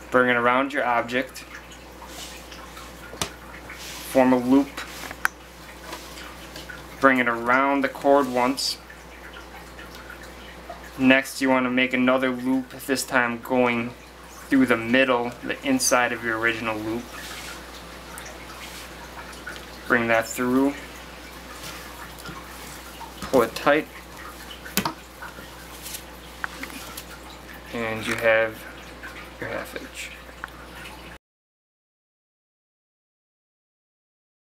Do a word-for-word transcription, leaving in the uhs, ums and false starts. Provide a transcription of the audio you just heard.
Bring it around your object. Form a loop. Bring it around the cord once. Next you want to make another loop, this time going through the middle, the inside of your original loop. Bring that through. Pull it tight. And you have your half inch.